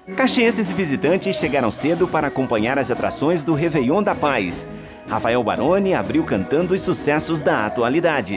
Caxienses e visitantes chegaram cedo para acompanhar as atrações do Réveillon da Paz. Rafael Baroni abriu cantando os sucessos da atualidade.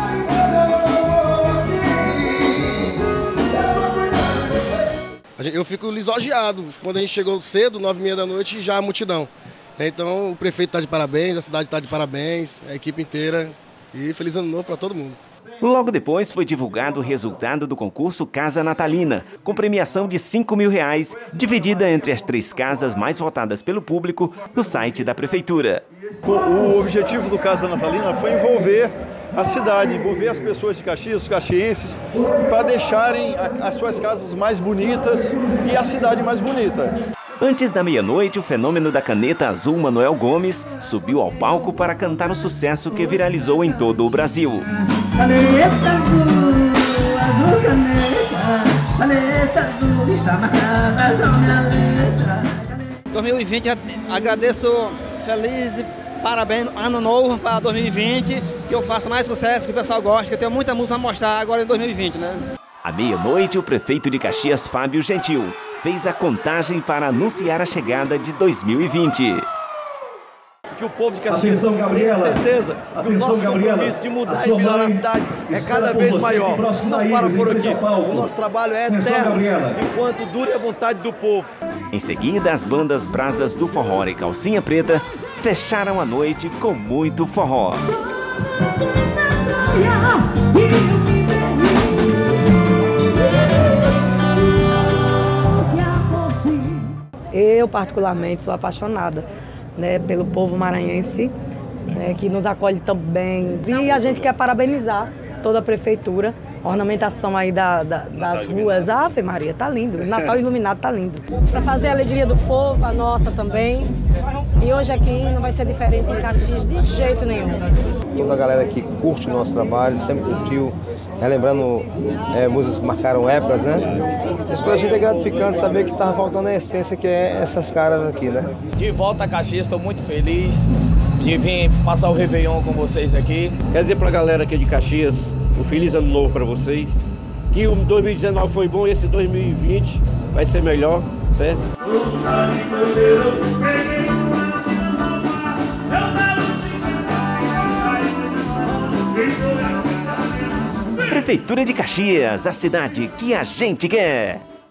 Eu fico lisonjeado quando a gente chegou cedo, 9h30 da noite, e já a multidão. Então o prefeito está de parabéns, a cidade está de parabéns, a equipe inteira, e feliz ano novo para todo mundo. Logo depois foi divulgado o resultado do concurso Casa Natalina, com premiação de R$5.000, dividida entre as 3 casas mais votadas pelo público no site da Prefeitura. O objetivo do Casa Natalina foi envolver a cidade, envolver as pessoas de Caxias, os caxienses, para deixarem as suas casas mais bonitas e a cidade mais bonita. Antes da meia-noite, o fenômeno da caneta azul Manuel Gomes subiu ao palco para cantar o sucesso que viralizou em todo o Brasil. Caneta azul, caneta azul, está marcada com minha letra. 2020, agradeço, feliz, parabéns, ano novo para 2020, que eu faça mais sucesso, que o pessoal goste, que eu tenho muita música a mostrar agora em 2020, né? À meia-noite, o prefeito de Caxias, Fábio Gentil, fez a contagem para anunciar a chegada de 2020. Que o povo de Caxias tenha certeza que o nosso compromisso de mudar e melhorar a cidade é cada vez maior. Não para por aqui. O nosso trabalho é eterno, enquanto dure a vontade do povo. Em seguida, as bandas Brasas do Forró e Calcinha Preta fecharam a noite com muito forró. Eu, particularmente, sou apaixonada, né, pelo povo maranhense, né, que nos acolhe tão bem. E a gente quer parabenizar toda a prefeitura, a ornamentação aí das ruas. Ave Maria, tá lindo. O Natal iluminado tá lindo. Para fazer a alegria do povo, a nossa também. E hoje aqui não vai ser diferente em Caxias de jeito nenhum. Toda a galera que curte o nosso trabalho, sempre curtiu, relembrando músicas que marcaram épocas, né? Isso pra gente é gratificante saber que tava faltando a essência que é essas caras aqui, né? De volta a Caxias, estou muito feliz de vir passar o Réveillon com vocês aqui. Quer dizer pra galera aqui de Caxias, um feliz ano novo para vocês, que o 2019 foi bom e esse 2020 vai ser melhor, certo? Prefeitura de Caxias, a cidade que a gente quer.